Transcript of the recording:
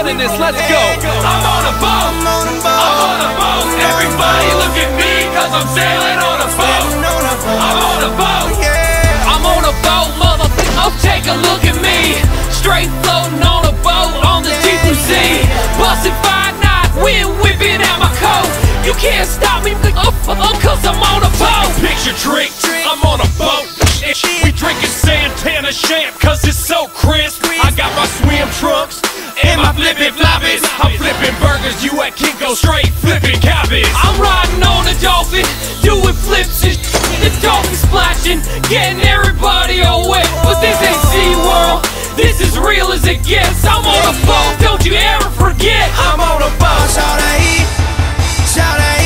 running this, let's go. I'm on a boat, I'm on a boat. Everybody look at me, cause I'm sailing on a boat. I'm on a boat, I'm on a boat, motherfucker. Oh, take a look at me, straight floating on a boat on the deep blue sea. Busting 5 knots, wind whipping out my coat. You can't stop me, cause I'm on a boat. Picture trick, I'm on a boat. We drinking Santana champ, cause it's so crisp. I got my swim trunks and my flippin' floppies. I'm flipping burgers, you at Kinko straight flipping cabbage. I'm riding on a dolphin, doing flips and the dolphin splashing, getting everybody all wet. But this ain't SeaWorld, this is real as it gets. I'm on a boat, don't you ever forget. I'm on a boat. Shout out.